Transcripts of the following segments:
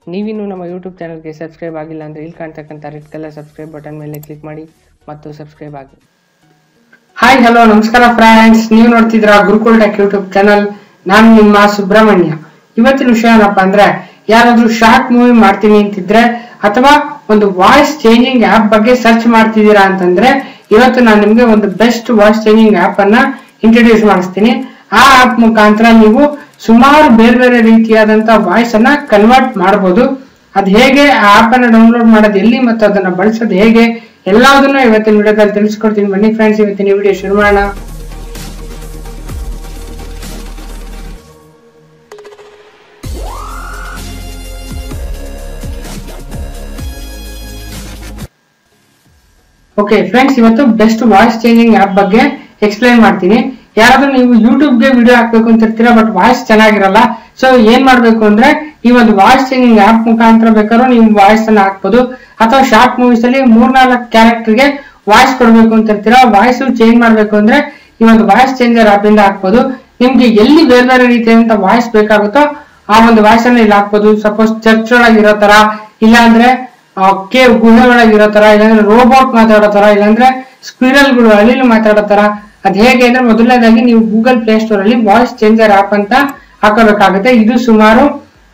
ನೀವಿನ್ನೂ ನಮ್ಮ ಯೂಟ್ಯೂಬ್ ಚಾನಲ್ಗೆ ಸಬ್ಸ್ಕ್ರೈಬ್ ಆಗಿಲ್ಲ ಅಂದರೆ ಇಲ್ಲಿ ಕಾಣ್ತಕ್ಕಂಥ ರೆಡ್ ಕಲರ್ ಸಬ್ಸ್ಕ್ರೈಬ್ ಬಟನ್ ಮೇಲೆ ಕ್ಲಿಕ್ ಮಾಡಿ ಮತ್ತು ಸಬ್ಸ್ಕ್ರೈಬ್ ಆಗಿ. ಹಾಯ್ ಹಲೋ ನಮಸ್ಕಾರ ಫ್ರೆಂಡ್ಸ್, ನೀವು ನೋಡ್ತಿದ್ರ ಗುರುಕುಲ್ ಟೆಕ್ ಯೂಟ್ಯೂಬ್ ಚಾನಲ್. ನಾನು ನಿಮ್ಮ ಸುಬ್ರಹ್ಮಣ್ಯ. ಇವತ್ತಿನ ವಿಷಯ ಏನಪ್ಪಾ ಅಂದ್ರೆ, ಯಾರಾದ್ರೂ ಶಾರ್ಟ್ ಮೂವಿ ಮಾಡ್ತೀನಿ ಅಂತಿದ್ರೆ ಅಥವಾ ಒಂದು ವಾಯ್ಸ್ ಚೇಂಜಿಂಗ್ ಆಪ್ ಬಗ್ಗೆ ಸರ್ಚ್ ಮಾಡ್ತಿದ್ದೀರಾ ಅಂತಂದ್ರೆ, ಇವತ್ತು ನಾನು ನಿಮ್ಗೆ ಒಂದು ಬೆಸ್ಟ್ ವಾಯ್ಸ್ ಚೇಂಜಿಂಗ್ ಆಪ್ ಅನ್ನ ಇಂಟ್ರೊಡ್ಯೂಸ್ ಮಾಡಿಸ್ತೀನಿ. ಆ ಆಪ್ ಮುಖಾಂತರ ನೀವು ಸುಮಾರು ಬೇರೆ ಬೇರೆ ರೀತಿಯಾದಂತ ವಾಯ್ಸ್ ಅನ್ನ ಕನ್ವರ್ಟ್ ಮಾಡಬಹುದು. ಅದ್ ಹೇಗೆ, ಆ ಆಪ್ ಅನ್ನ ಡೌನ್ಲೋಡ್ ಮಾಡೋದು ಎಲ್ಲಿ ಮತ್ತು ಅದನ್ನ ಬಳಸೋದು ಹೇಗೆ, ಎಲ್ಲದನ್ನ ಇವತ್ತಿನ ವಿಡಿಯೋದಲ್ಲಿ ತಿಳಿಸ್ಕೊಡ್ತೀನಿ. ಬನ್ನಿ ಫ್ರೆಂಡ್ಸ್, ಇವತ್ತಿನ ವಿಡಿಯೋ ಶುರು ಮಾಡೋಣ. ಓಕೆ ಫ್ರೆಂಡ್ಸ್, ಇವತ್ತು ಬೆಸ್ಟ್ ವಾಯ್ಸ್ ಚೇಂಜಿಂಗ್ ಆಪ್ ಬಗ್ಗೆ ಎಕ್ಸ್ಪ್ಲೈನ್ ಮಾಡ್ತೀನಿ. ಯಾರಾದ್ರೂ ನೀವು ಯೂಟ್ಯೂಬ್ ಗೆ ವಿಡಿಯೋ ಹಾಕ್ಬೇಕು ಅಂತ ಇರ್ತೀರಾ, ಬಟ್ ವಾಯ್ಸ್ ಚೆನ್ನಾಗಿರಲ್ಲ. ಸೊ ಏನ್ ಮಾಡ್ಬೇಕು ಅಂದ್ರೆ, ಈ ಒಂದು ವಾಯ್ಸ್ ಚೇಂಜಿಂಗ್ ಆಪ್ ಮುಖಾಂತರ ಬೇಕಾದ್ರೂ ನೀವು ವಾಯ್ಸ್ ಅನ್ನ ಹಾಕ್ಬೋದು. ಅಥವಾ ಶಾರ್ಟ್ ಮೂವೀಸ್ ಅಲ್ಲಿ 3-4 ಕ್ಯಾರೆಕ್ಟರ್ ಗೆ ವಾಯ್ಸ್ ಕೊಡ್ಬೇಕು ಅಂತ ಇರ್ತೀರಾ, ವಾಯ್ಸ್ ಚೇಂಜ್ ಮಾಡ್ಬೇಕು ಅಂದ್ರೆ ಈ ಒಂದು ವಾಯ್ಸ್ ಚೇಂಜರ್ ಆಪ್ ಇಂದ ಹಾಕ್ಬೋದು. ನಿಮ್ಗೆ ಎಲ್ಲಿ ಬೇರೆ ಬೇರೆ ರೀತಿಯಾದಂತ ವಾಯ್ಸ್ ಬೇಕಾಗುತ್ತೋ ಆ ಒಂದು ವಾಯ್ಸ್ ಅನ್ನ ಇಲ್ಲಿ ಹಾಕ್ಬೋದು. ಸಪೋಸ್ ಚರ್ಚ್ ಒಳಗಿರೋ ತರ, ಇಲ್ಲಾಂದ್ರೆ ಕೇವ್ ಗುಹೆ ಒಳಗಿರೋ ತರ, ಇಲ್ಲಾಂದ್ರೆ ರೋಬೋಟ್ ಮಾತಾಡೋ ತರ, ಇಲ್ಲಾಂದ್ರೆ ಸ್ಕ್ವಿರಲ್ಗಳು ಹಳ್ಳಿಲು ಮಾತಾಡೋ ತರ. ಅದ್ ಹೇಗೆ ಅಂದ್ರೆ, ಮೊದಲನೇದಾಗಿ ನೀವು ಗೂಗಲ್ ಪ್ಲೇ ಸ್ಟೋರ್ ಅಲ್ಲಿ ವಾಯ್ಸ್ ಚೇಂಜರ್ ಆಪ್ ಅಂತ ಹಾಕೋಬೇಕಾಗುತ್ತೆ. ಇದು ಸುಮಾರು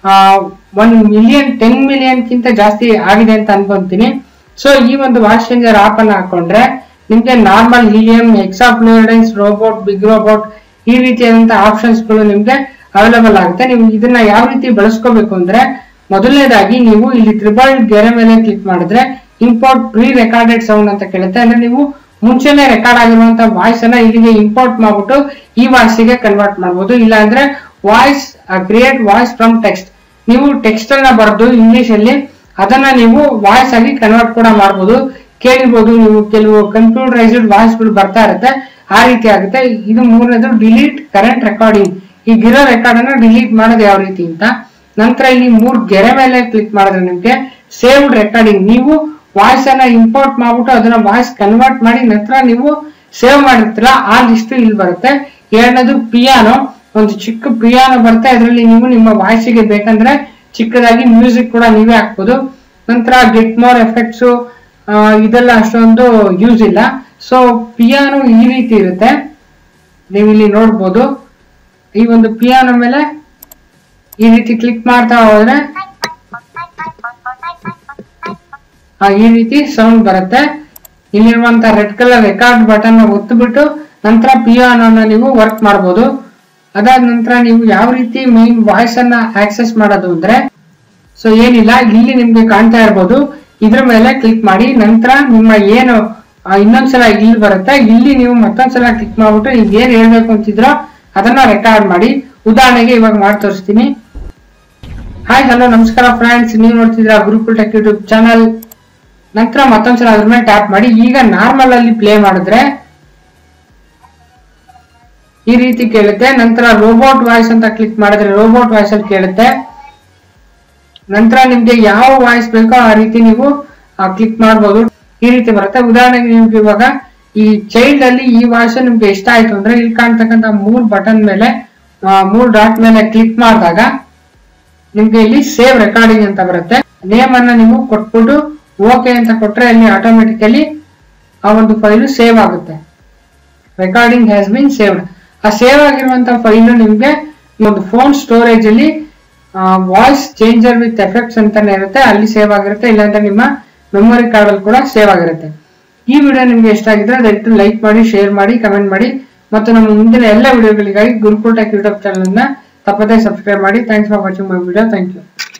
10 ಮಿಲಿಯನ್ ಗಿಂತ ಜಾಸ್ತಿ ಆಗಿದೆ ಅಂತ ಅನ್ಕೊಂತೀನಿ. ಸೊ ಈ ಒಂದು ವಾಯ್ಸ್ ಚೇಂಜರ್ ಆಪ್ ಅನ್ನ ಹಾಕೊಂಡ್ರೆ ನಿಮ್ಗೆ ನಾರ್ಮಲ್, ಹೀಲಿಯಂ, ಎಕ್ಸಾಪ್ಲೋರೆನ್ಸ್, ರೋಬೋಟ್, ಬಿಗ್ ರೋಬೋಟ್ ಈ ರೀತಿಯಾದಂತಹ ಆಪ್ಷನ್ಸ್ ಗಳು ನಿಮ್ಗೆ ಅವೈಲೇಬಲ್ ಆಗುತ್ತೆ. ನೀವು ಇದನ್ನ ಯಾವ ರೀತಿ ಬಳಸ್ಕೋಬೇಕು ಅಂದ್ರೆ, ಮೊದಲನೇದಾಗಿ ನೀವು ಇಲ್ಲಿ ತ್ರಿಬಲ್ ಗೆರೆ ಮೇಲೆ ಕ್ಲಿಕ್ ಮಾಡಿದ್ರೆ ಇಂಪೋರ್ಟ್ ಪ್ರೀ ರೆಕಾರ್ಡೆಡ್ ಸೌಂಡ್ ಅಂತ ಕೇಳುತ್ತೆ. ಅಂದ್ರೆ ನೀವು ಮುಂಚೆನೆ ರೆಕಾರ್ಡ್ ಆಗಿರುವಂತಹ ವಾಯ್ಸ್ ಅನ್ನ ಇಲ್ಲಿಗೆ ಇಂಪೋರ್ಟ್ ಮಾಡ್ಬಿಟ್ಟು ಈ ವಾಯ್ಸ್ ಗೆ ಕನ್ವರ್ಟ್ ಮಾಡಬಹುದು. ಇಲ್ಲ ಅಂದ್ರೆ voice create voice from text, ನೀವು ಟೆಕ್ಸ್ಟ್ ಅನ್ನ ಬರೆದು ಇಂಗ್ಲಿಷ್ ಅಲ್ಲಿ ಅದನ್ನ ನೀವು ವಾಯ್ಸ್ ಆಗಿ ಕನ್ವರ್ಟ್ ಕೂಡ ಮಾಡಬಹುದು. ಕೇಳಿರ್ಬೋದು ನೀವು, ಕೆಲವು ಕಂಪ್ಯೂಟರೈಸ್ಡ್ ವಾಯ್ಸ್ ಗಳು ಬರ್ತಾ ಇರುತ್ತೆ, ಆ ರೀತಿ ಆಗುತ್ತೆ. ಇದು ಮೂರನೇದು ಡಿಲೀಟ್ ಕರೆಂಟ್ ರೆಕಾರ್ಡಿಂಗ್, ಈಗಿರೋ ರೆಕಾರ್ಡ್ ಅನ್ನ ಡಿಲೀಟ್ ಮಾಡೋದು ಯಾವ ರೀತಿ ಅಂತ. ನಂತರ ಇಲ್ಲಿ 3 ಗೆರೆ ಮೇಲೆ ಕ್ಲಿಕ್ ಮಾಡಿದ್ರೆ ನಿಮ್ಗೆ ಸೇವ್ಡ್ ರೆಕಾರ್ಡಿಂಗ್, ನೀವು ವಾಯ್ಸ್ ಅನ್ನ ಇಂಪೋರ್ಟ್ ಮಾಡ್ಬಿಟ್ಟು ಅದನ್ನ ವಾಯ್ಸ್ ಕನ್ವರ್ಟ್ ಮಾಡಿ ನಂತರ ನೀವು ಸೇವ್ ಮಾಡಿರ್ತೀರ, ಆ ಲಿಸ್ಟ್ ಇಲ್ಲಿ ಬರುತ್ತೆ. ಎರಡನೇದು ಪಿಯಾನೋ, ಒಂದು ಚಿಕ್ಕ ಪಿಯಾನೋ ಬರುತ್ತೆ, ಅದರಲ್ಲಿ ನೀವು ನಿಮ್ಮ ವಾಯ್ಸ್ ಗೆ ಬೇಕಂದ್ರೆ ಚಿಕ್ಕದಾಗಿ ಮ್ಯೂಸಿಕ್ ಕೂಡ ನೀವೇ ಹಾಕ್ಬೋದು. ನಂತರ ಗೆಟ್ ಮೋರ್ ಎಫೆಕ್ಟ್ಸ್, ಇದೆಲ್ಲ ಅಷ್ಟೊಂದು ಯೂಸ್ ಇಲ್ಲ. ಸೊ ಪಿಯಾನೋ ಈ ರೀತಿ ಇರುತ್ತೆ, ನೀವು ಇಲ್ಲಿ ನೋಡ್ಬೋದು. ಈ ಒಂದು ಪಿಯಾನೋ ಮೇಲೆ ಈ ರೀತಿ ಕ್ಲಿಕ್ ಮಾಡ್ತಾ ಹೋದ್ರೆ ಈ ರೀತಿ ಸೌಂಡ್ ಬರುತ್ತೆ. ಇಲ್ಲಿರುವಂತ ರೆಡ್ ಕಲರ್ ರೆಕಾರ್ಡ್ ಬಟನ್ ಒತ್ತುಬಿಟ್ಟು ನಂತರ ಪಿಯಾನೋನ ನೀವು ವರ್ಕ್ ಮಾಡಬಹುದು. ಅದಾದ ನಂತರ ನೀವು ಯಾವ ರೀತಿ ಮೇನ್ ವಾಯ್ಸ್ ಅನ್ನ ಆಕ್ಸೆಸ್ ಮಾಡೋದು ಅಂದ್ರೆ, ಸೊ ಏನಿಲ್ಲ, ಇಲ್ಲಿ ನಿಮ್ಗೆ ಕಾಣ್ತಾ ಇರ್ಬೋದು, ಇದ್ರ ಮೇಲೆ ಕ್ಲಿಕ್ ಮಾಡಿ ನಂತರ ನಿಮ್ಮ ಏನು ಇನ್ನೊಂದ್ಸಲ ಇಲ್ಲಿ ಬರುತ್ತೆ, ಇಲ್ಲಿ ನೀವು ಮತ್ತೊಂದ್ಸಲ ಕ್ಲಿಕ್ ಮಾಡ್ಬಿಟ್ಟು ನೀವು ಏನ್ ಹೇಳ್ಬೇಕು ಅಂತಿದ್ರೋ ಅದನ್ನ ರೆಕಾರ್ಡ್ ಮಾಡಿ. ಉದಾಹರಣೆಗೆ ಇವಾಗ ಮಾಡಿ ತೋರಿಸ್ತೀನಿ. ಹಾಯ್ ಹಲೋ ನಮಸ್ಕಾರ ಫ್ರೆಂಡ್ಸ್, ನೀವು ನೋಡ್ತಿದ್ರ ಗುರುಕುಲ್ ಟೆಕ್ ಯೂಟ್ಯೂಬ್ ಚಾನಲ್. ನಂತರ ಮತ್ತೊಂದ್ಸಲ ಅದ್ರ ಮೇಲೆ ಟ್ಯಾಪ್ ಮಾಡಿ ಈಗ ನಾರ್ಮಲ್ ಅಲ್ಲಿ ಪ್ಲೇ ಮಾಡಿದ್ರೆ ಈ ರೀತಿ ಕೇಳುತ್ತೆ. ನಂತರ ರೋಬೋಟ್ ವಾಯ್ಸ್ ಅಂತ ಕ್ಲಿಕ್ ಮಾಡಿದ್ರೆ ರೋಬೋಟ್ ವಾಯ್ಸ್ ಅಲ್ಲಿ ಕೇಳುತ್ತೆ. ನಂತರ ನಿಮ್ಗೆ ಯಾವ ವಾಯ್ಸ್ ಬೇಕೋ ಆ ರೀತಿ ನೀವು ಕ್ಲಿಕ್ ಮಾಡಬಹುದು, ಈ ರೀತಿ ಬರುತ್ತೆ. ಉದಾಹರಣೆಗೆ ನಿಮ್ಗೆ ಇವಾಗ ಈ ಚೈಲ್ಡ್ ಅಲ್ಲಿ ಈ ವಾಯ್ಸ್ ನಿಮ್ಗೆ ಇಷ್ಟ ಆಯ್ತು ಅಂದ್ರೆ, ಇಲ್ಲಿ ಕಾಣ್ತಕ್ಕಂತ 3 ಬಟನ್ ಮೇಲೆ 3 ಡಾಟ್ ಮೇಲೆ ಕ್ಲಿಕ್ ಮಾಡಿದಾಗ ನಿಮ್ಗೆ ಇಲ್ಲಿ ಸೇವ್ ರೆಕಾರ್ಡಿಂಗ್ ಅಂತ ಬರುತ್ತೆ. ನೇಮ್ ಅನ್ನ ನೀವು ಕೊಟ್ಬಿಟ್ಟು ಓಕೆ ಅಂತ ಕೊಟ್ರೆ ಅಲ್ಲಿ ಆಟೋಮೆಟಿಕಲಿ ಆ ಒಂದು ಫೈಲ್ ಸೇವ್ ಆಗುತ್ತೆ. Recording has been saved. ಆ ಸೇವ್ ಆಗಿರುವಂತಹ ಫೈಲ್ ನಿಮ್ಗೆ ಒಂದು ಫೋನ್ ಸ್ಟೋರೇಜ್ ಅಲ್ಲಿ ವಾಯ್ಸ್ ಚೇಂಜರ್ ವಿತ್ ಎಫೆಕ್ಟ್ಸ್ ಅಂತಾನೆ ಇರುತ್ತೆ, ಅಲ್ಲಿ ಸೇವ್ ಆಗಿರುತ್ತೆ. ಇಲ್ಲಾಂದ್ರೆ ನಿಮ್ಮ ಮೆಮೊರಿ ಕಾರ್ಡ್ ಅಲ್ಲಿ ಕೂಡ ಸೇವ್ ಆಗಿರುತ್ತೆ. ಈ ವಿಡಿಯೋ ನಿಮ್ಗೆ ಇಷ್ಟ ಆಗಿದ್ರೆ ದಯವಿಟ್ಟು ಲೈಕ್ ಮಾಡಿ, ಶೇರ್ ಮಾಡಿ, ಕಮೆಂಟ್ ಮಾಡಿ ಮತ್ತು ನಮ್ಮ ಮುಂದಿನ ಎಲ್ಲ ವಿಡಿಯೋಗಳಿಗಾಗಿ ಗುರುಕುಲ್ ಟೆಕ್ ಯೂಟ್ಯೂಬ್ ಚಾನಲ್ ಅನ್ನ ತಪ್ಪದೇ ಸಬ್ಸ್ಕ್ರೈಬ್ ಮಾಡಿ. Thanks for watching my video. Thank you.